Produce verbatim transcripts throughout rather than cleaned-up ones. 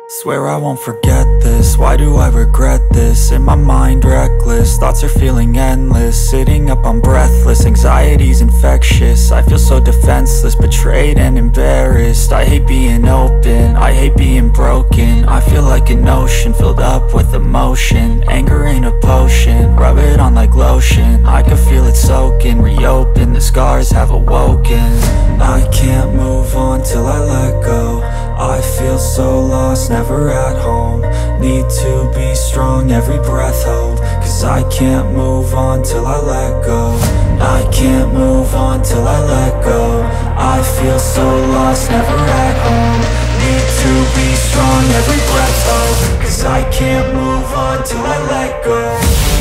Swear I won't forget this, why do I regret this? In my mind reckless, thoughts are feeling endless. Sitting up, I'm breathless, anxiety's infectious. I feel so defenseless, betrayed and embarrassed. I hate being open, I hate being broken. I feel like an ocean filled up with emotion. Anger ain't a potion, rub it on like lotion. I can feel it soaking, reopen, the scars have awoken. I can't move on till I let go. I feel so lost, never at home. Need to be strong, every breath hold. Cause I can't move on till I let go. I can't move on till I let go. I feel so lost, never at home. Need to be strong, every breath hold. Cause I can't move on till I let go.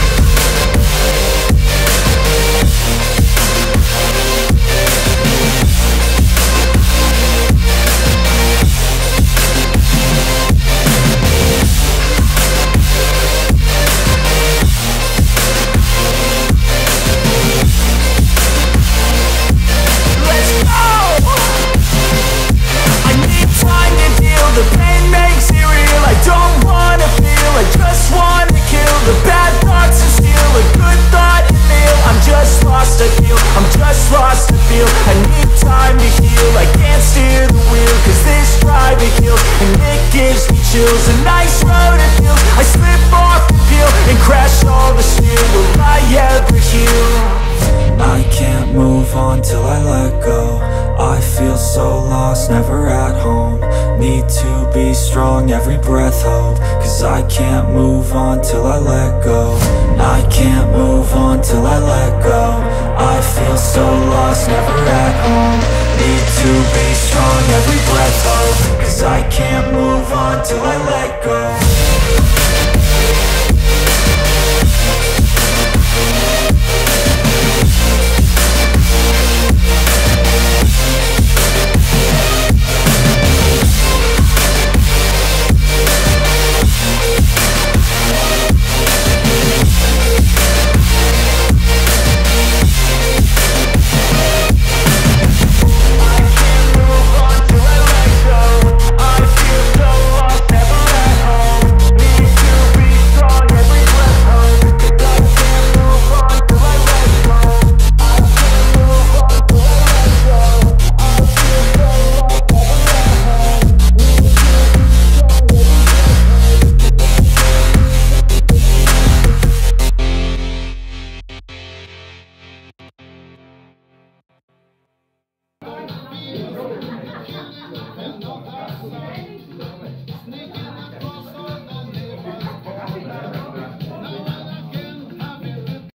The pain makes it real, I don't wanna feel. I just wanna kill the bad thoughts and steal a good thought and feel. I'm just lost, I feel, I'm just lost, I feel. I need time to heal, I can't steer the wheel. Cause this drive it kills, and it gives me chills. A nice road it feels, I slip off the peel and crash all the steel. Will I ever heal? I can't move on till I let go. I feel so lost, never at home. Need to be strong, every breath hold. Cause I can't move on till I let go. I can't move on till I let go. I feel so lost, never at home. Need to be strong, every breath hold. Cause I can't move on till I let go.